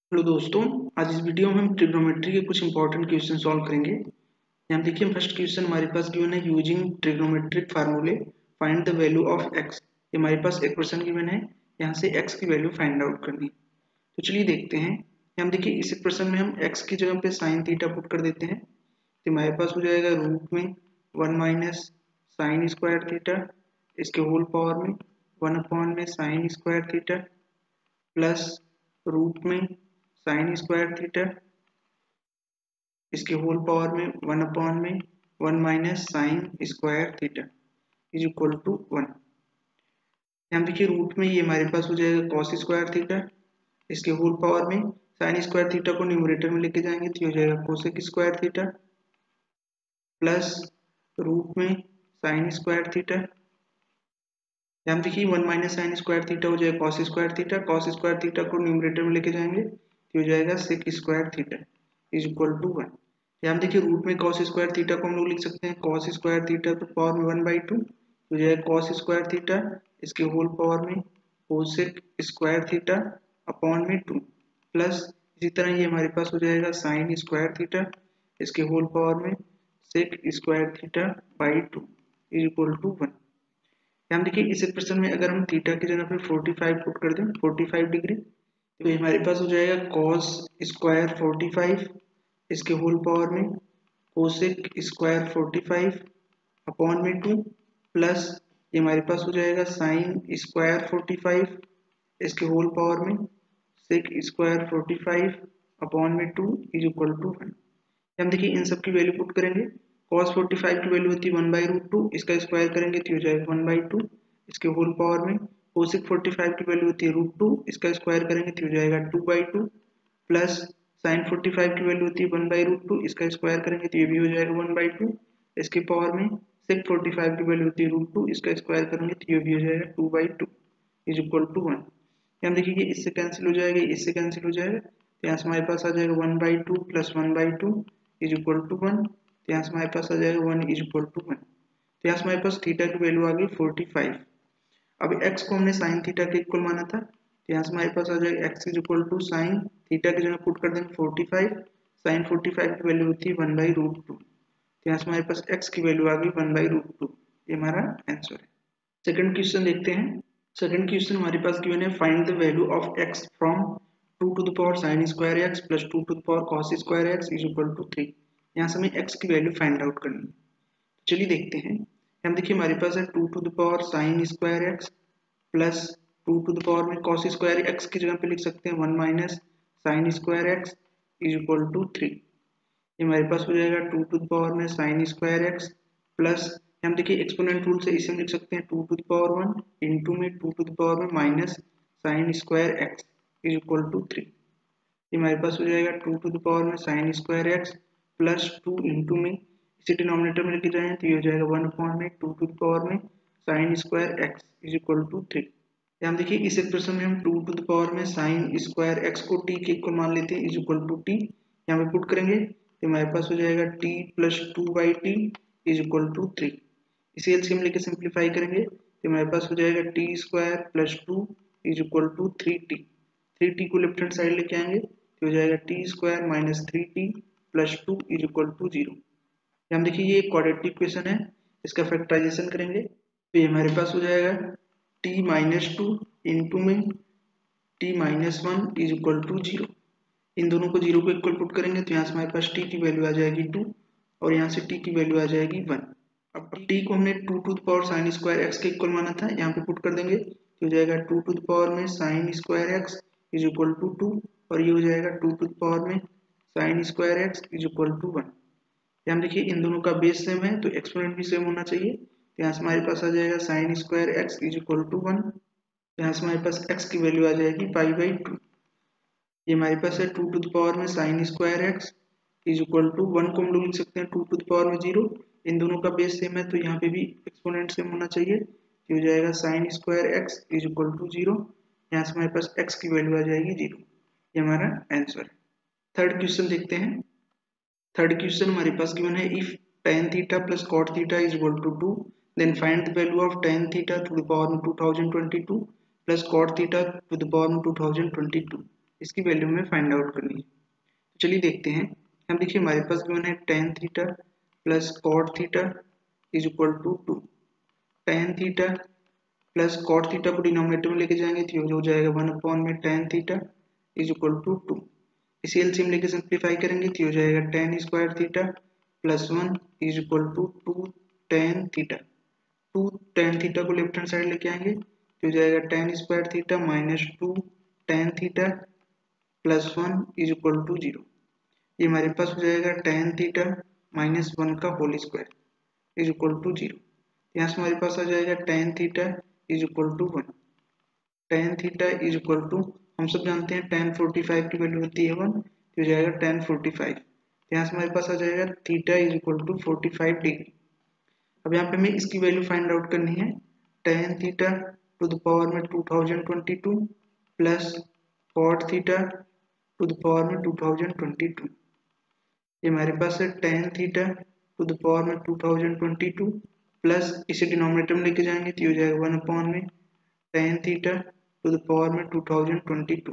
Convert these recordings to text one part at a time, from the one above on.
Hello दोस्तों, आज इस वीडियो में हम ट्रिग्नोमेट्री के कुछ इंपॉर्टेंट क्वेश्चन सॉल्व करेंगे। यहाँ देखिए फर्स्ट क्वेश्चन हमारे पास गिवन है यूजिंग ट्रिग्नोमेट्रिक फार्मूले find the value of x. ये हमारे पास एक क्वेश्चन गिवन है, यहाँ से एक्स की वैल्यू फाइंड आउट करनी। तो चलिए देखते हैं। यहाँ देखिए इस क्वेश्चन में हम एक्स की जगह पे साइन थीटा पुट कर देते हैं, तो हमारे पास हो जाएगा रूट में 1 माइनस साइन स्क्वायर थीटा, इसके होल पावर में 1 अपॉन में sine square theta plus root में साइन स्क्वायर थीटा, इसके होल पावर में 1 अपॉन में 1 minus sine square theta is equal to 1। यहाँ देखिए रूट में ये हमारे पास हो जाएगा कॉस स्क्वायर थीटा, इसके होल पावर में साइन स्क्वायर थीटा को न्यूमरेटर में लेके जाएंगे तो हो जाएगा cosec square theta plus root में साइन स्क्वायर थीटा। यहाँ देखिए 1 माइनस साइन स्क्वायर थीटा हो जाएगा कॉस स्क्वायर थीटा को न्यूमरेटर में लेके जाएंगे तो हो जाएगा sec square theta is equal to 1। यहाँ देखिए रूट में कॉस स्क्वायर थीटा को हम लोग लिख सकते हैं कॉस स्क्वायर थीटा तो पावर में 1/2 तो जाएगा कॉस स्क्वायर थीटा, इसके होल पावर में कोसेक स्क्वायर थीटा अपॉन में 2 प्लस इसी तरह ये हमारे पास हो जाएगा साइन स्क्वायर थीटा, इसके होल पावर में sec square theta by 2 is equal to 1। यहाँ देखिए इस क्वेश्चन में अगर हम थीटा की जगह पे 45 पुट कर दें 45 डिग्री, तो ये हमारे पास हो जाएगा कॉस स्क्वायर 45, इसके होल पावर में कोसेक स्क्वायर 45 अपॉन में 2 प्लस ये हमारे पास हो जाएगा साइन स्क्वायर 45, इसके होल पावर में सेक स्क्वायर 45 अपॉन में 2 इज इक्वल टू 1। हम देखिए इन सब की वैल्यू पुट करेंगे। cos 45 की वैल्यू होती है 1/√2, इसका स्क्वायर करेंगे तो हो जाएगा 1/2, इसके होल पावर में cosec 45 की वैल्यू होती है √2, इसका स्क्वायर करेंगे तो हो जाएगा 2/2 प्लस sin 45 की वैल्यू होती है 1/√2, इसका स्क्वायर करेंगे तो ये भी हो जाएगा 1/2, इसके पावर में sec 45 की वैल्यू होती है √2, इसका स्क्वायर करेंगे तो ये भी हो जाएगा 2/2 इज इक्वल टू 1। यहाँ देखिए ये इससे कैंसिल हो जाएगा, इससे कैंसिल हो जाएगा, तो यहाँ से हमारे पास आ जाएगा 1/2 प्लस 1/2 इज इक्वल टू 1। तो यहाँ से हमारे पास आ जाएगा 1 इज इक्वल टू 1। तो यहाँ से हमारे पास थीटा की वैल्यू आ गई 45। अब x को हमने साइन थीटा के इक्वल माना था, तो यहाँ से हमारे पास आ जाएगा x is equal to sine theta की जगह पुट कर देंगे 45, साइन 45 की वैल्यू होती है 1/√2, तो यहाँ से हमारे पास x की वैल्यू आ गई 1/√2। ये हमारा आंसर है। सेकंड क्वेश्चन देखते हैं। सेकंड क्वेश्चन हमारे पास गिवन है find the value of x from 2 to the power sin square x plus 2 to the power cos square x is equal to 3। यहाँ से हमें x की वैल्यू फाइंड आउट करनी है। चलिए देखते हैं। हम देखिए हमारे पास है 2 to the power sin square x plus 2 to the power में cos square x की जगह पे लिख सकते हैं 1 minus sin square x is equal to 3। ये हमारे पास हो जाएगा 2 to the power में sin square x प्लस हम देखिए एक्सपोनेंट रूल से इसे हम लिख सकते हैं 2 to the power 1 इंटू में 2 to the power में minus sin square x is equal to 3। ये हमारे पास हो जाएगा 2 to the power में sin square x plus 2 into में इसे डिनोमिनेटर में लेके जाएं तो ये हो जाएगा 1 अपॉन में 2 to the power में sin square x is equal to 3। हम देखिए इस एक्सप्रेशन में हम 2 to the power में sin square x को t के इक्वल मान लेते हैं is equal to t, यहाँ पे पुट करेंगे तो हमारे पास हो जाएगा t plus 2/t is equal to 3। इसे एलसीएम लेके सिंप्लीफाई करेंगे तो हमारे पास हो जाएगा t square plus 2 is equal to 3t को लेफ्ट हैंड साइड लेके आएंगे तो हो जाएगा t square minus 3t plus 2 is equal to 0। हम देखिए ये एक क्वाड्रेटिक इक्वेशन है, इसका फैक्टराइजेशन करेंगे तो ये हमारे पास हो जाएगा t माइनस 2 इंटू में t minus 1 is equal to 0। इन दोनों को 0 को इक्वल पुट करेंगे तो यहाँ से हमारे पास t की वैल्यू आ जाएगी 2 और यहाँ से t की वैल्यू आ जाएगी 1। अब t को हमने 2 to the power sin square x के इक्वल माना था, यहाँ पे पुट कर देंगे तो हो जाएगा 2 to the power में sin square x is equal to 2 और ये हो जाएगा 2 to the power में sin square x is equal to 1। यहाँ देखिए इन दोनों का बेस सेम है तो एक्सपोनेंट भी सेम होना चाहिए, तो यहाँ से हमारे पास आ जाएगा sin square x is equal to 1। यहाँ से हमारे पास x की वैल्यू आ जाएगी π/2। ये हमारे पास है 2 to the power में sin square x is equal to 1 को हम लोग लिख सकते हैं 2 to the power में 0। इन दोनों का बेस सेम है तो यहाँ पे भी एक्सपोनेंट सेम होना चाहिए, तो हो जाएगा sin square x is equal to 0। यहाँ से हमारे पास x की वैल्यू आ जाएगी 0। ये हमारा आंसर है। थर्ड क्वेश्चन देखते हैं। थर्ड क्वेश्चन हमारे पास गिवन है if tan theta plus cot theta is equal to 2 then find the value of tan theta to the power में 2022 plus cot theta to the power में 2022। इसकी value हमें find out करनी है। तो चलिए देखते हैं। हम देखिए हमारे पास गिवन है tan theta plus cot theta is equal to 2। tan theta plus cot theta को डिनोमिनेटर में लेके जाएंगे तो हो जाएगा 1 अपॉन में tan theta is equal to 2। इसे एलसीएम लेके सिंप्लीफाई करेंगे तो हो जाएगा tan square theta plus 1 is equal to 2 tan theta. 2 tan theta को लेफ्ट हैंड साइड लेके आएंगे तो हो जाएगा tan square theta minus 2 tan theta plus 1 is equal to 0। ये हमारे पास हो जाएगा tan थीटा माइनस 1 का whole square is equal to 0। यहाँ से हमारे पास आ जाएगा tan theta is equal to 1। tan theta is equal to हम सब जानते हैं tan 45 की वैल्यू होती है 1 तो हो जाएगा tan 45। यहाँ से हमारे पास आ जाएगा theta is equal to 45 degree. अब यहाँ पे हमें इसकी वैल्यू फाइंड आउट करनी है। tan theta to the power में 2022 plus cot theta to the power में 2022। ये हमारे पास है tan theta to the power में 2022 प्लस इसे डिनोमिनेटर में लेके जाएंगे तो हो जाएगा 1 अपॉन में tan theta to the power में 2022।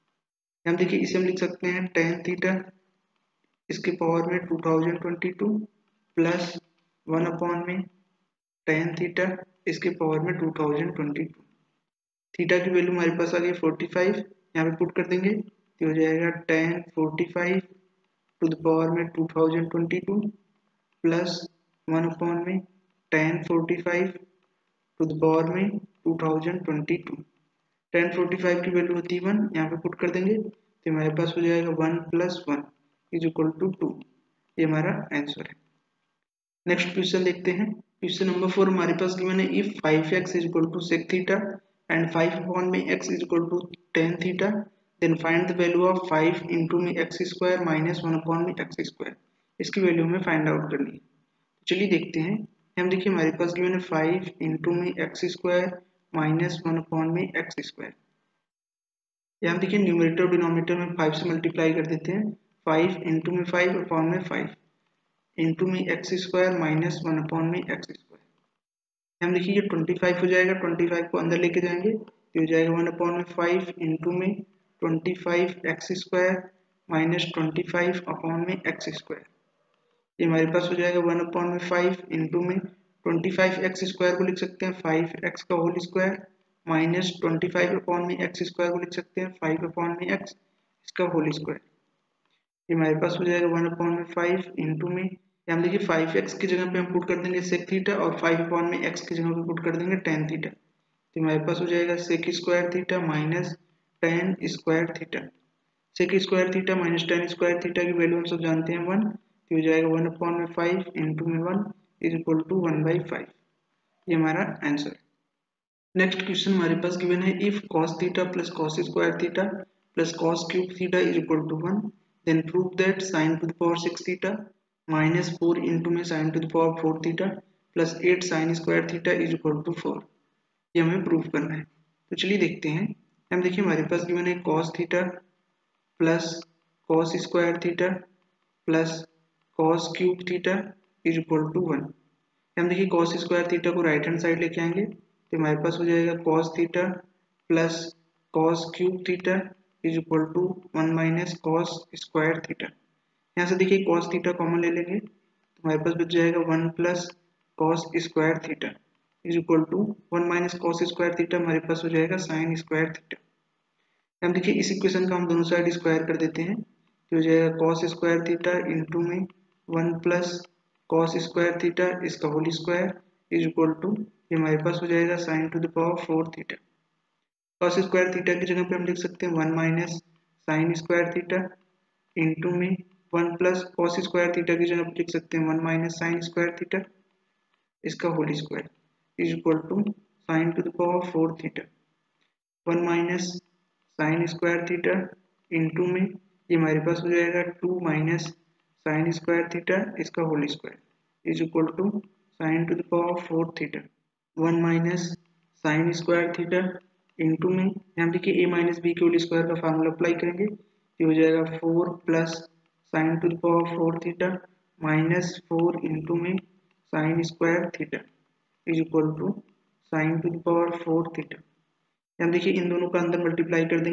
हम देखिए इसे हम लिख सकते हैं tan थीटा इसके पावर में 2022 प्लस 1 अपॉन में tan थीटा इसके पावर में 2022। थीटा की वैल्यू हमारे पास आ गई 45, यहाँ पे पुट कर देंगे तो हो जाएगा tan 45 टू द पावर में 2022 प्लस 1 अपॉन में tan 45 टू द पावर में 2022। tan 45 की वैल्यू होती है 1, यहाँ पे पुट कर देंगे तो हमारे पास हो जाएगा 1 प्लस 1 इज इक्वल टू 2। ये हमारा आंसर है। नेक्स्ट क्वेश्चन देखते हैं। क्वेश्चन नंबर 4 हमारे पास गिवन है if 5x is equal to sec theta and 5 upon में x is equal to tan theta then find the value of 5 into में x स्क्वायर माइनस 1 अपॉन में x square. इसकी value हमें find out करनी है। तो चलिए देखते हैं। हम देखिए हमारे पास गिवन है 5 इंटू में x स्क्वायर माइनस 1 अपॉन में x स्क्वायर। यहाँ देखिए न्यूमरेटर और डिनोमिनेटर में 5 से मल्टीप्लाई कर देते हैं। 5 इंटू में 5 अपॉन में 5 इंटू में एक्स स्क्वायर माइनस 1 अपॉन में एक्स स्क्वायर। हम देखिए ये 25 हो जाएगा, 25 को अंदर लेके जाएंगे ये हो जाएगा 1 अपॉन में 5 इंटू में 25 एक्स स्क्वायर माइनस 25 अपॉन में एक्स स्क्वायर। ये हमारे पास हो जाएगा 1 अपॉन में 5 इंटू में 25 एक्स स्क्वायर को लिख सकते हैं 5x का होल स्क्वायर माइनस 25 अपॉन में एक्स स्क्वायर को लिख सकते हैं 5 अपॉन में एक्स इसका होल स्क्वायर। ये हमारे पास हो जाएगा 1 अपॉन में 5 इंटू में हम देखिए 5x की जगह पे हम पुट कर देंगे sec थीटा और 5 अपॉन में x की जगह पे पुट कर देंगे tan थीटा। तो हमारे पास हो जाएगा sec square theta minus tan square theta. sec square theta minus tan square theta की वैल्यू हम सब जानते हैं 1 तो हो जाएगा 1 अपॉन में 5 इंटू में 1 इज इक्वल टू 1/5। ये हमारा आंसर है। नेक्स्ट क्वेश्चन हमारे पास गिवन है if cos theta plus cos square theta plus cos cube theta is equal to 1 then prove that sin to the power 6 theta minus 4 into में sin to the power 4 theta plus 8 sin square theta is equal to 4। ये हमें prove करना है। तो चलिए देखते हैं। हम देखिए हमारे पास गिवन है cos theta plus cos square theta plus cos cube theta is equal to 1। हम देखिए cos स्क्वायर थीटा को राइट हैंड साइड लेके आएंगे तो हमारे पास हो जाएगा cos theta plus cos cube theta is equal to 1 minus cos square theta. यहाँ से देखिए cos थीटा कॉमन ले लेंगे तो हमारे पास बच जाएगा 1 plus cos square theta is equal to 1 minus cos square theta हमारे पास हो जाएगा sin स्क्वायर थीटा। हम देखिए इस इक्वेशन का हम दोनों साइड स्क्वायर कर देते हैं तो हो जाएगा cos स्क्वायर थीटा इंटू में 1 प्लस cos स्क्वायर थीटा इसका whole square is equal to ये हमारे पास हो जाएगा sin to the power 4 theta. cos square theta की जगह पे हम लिख सकते हैं 1 minus sin square theta into में 1 प्लस cos स्क्वायर थीटा की जगह पे लिख सकते हैं 1 माइनस sin स्क्वायर थीटा इसका whole square is equal to sin to the power 4 theta. 1 minus sin square theta into में ये हमारे पास हो जाएगा 2 माइनस sin स्क्वायर थीटा इसका whole square is equal to sin to the power 4 theta. 1 minus sin square theta into में यहाँ देखिए a माइनस बी के होल स्क्वायर का फार्मूला अप्लाई करेंगे ये हो जाएगा 4 plus sin to the power 4 theta minus 4 into में sin square theta is equal to sin to the power 4 theta. हम देखिए इन दोनों का अंदर मल्टीप्लाई कर देंगे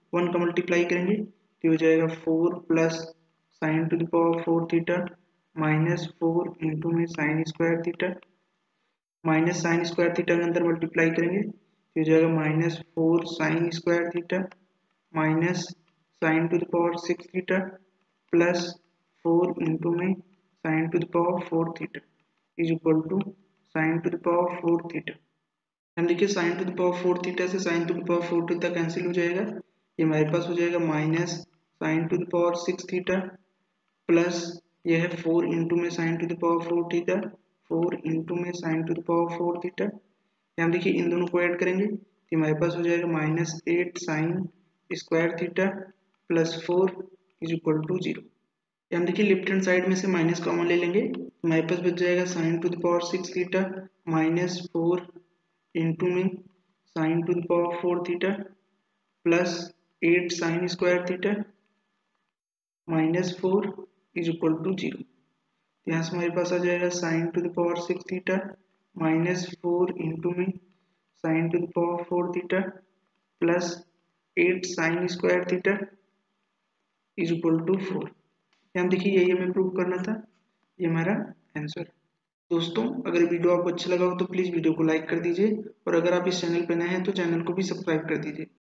1 का मल्टीप्लाई करेंगे तो हो जाएगा 4 plus sine to the power 4 theta minus 4 into में sine square theta minus sine square theta के अंदर मल्टीप्लाई करेंगे तो हो जाएगा minus 4 sine square theta minus sine to the power 6 theta plus 4 into में sine to the power 4 theta is equal to sine to the power 4 theta. हम देखिए sine to the power 4 theta से sign to the power 4 theta cancel हो जाएगा, ये हमारे पास हो जाएगा minus sine to the power 6 theta plus यह है 4 इंटू में sine to the power 4 theta 4 into में sine to the power 4 theta. यहाँ देखिए इन दोनों को ऐड करेंगे तो हमारे पास हो जाएगा minus 8 sine square theta plus 4 is equal to 0। हम देखिए लेफ्ट हैंड साइड में से माइनस कॉमन ले लेंगे तो हमारे पास बच जाएगा sine to the power 6 theta minus 4 into में sine to the power 4 theta plus 8 sine square theta minus 4 is equal to 0। यहाँ से हमारे पास आ जाएगा sine to the power 6 theta minus 4 into में sine to the power 4 theta plus 8 sine square theta is equal to 4। यहाँ देखिए यही हमें प्रूव करना था, ये हमारा आंसर। दोस्तों अगर वीडियो आपको अच्छा लगा हो तो प्लीज़ वीडियो को लाइक कर दीजिए और अगर आप इस चैनल पर नए हैं तो चैनल को भी सब्सक्राइब कर दीजिए।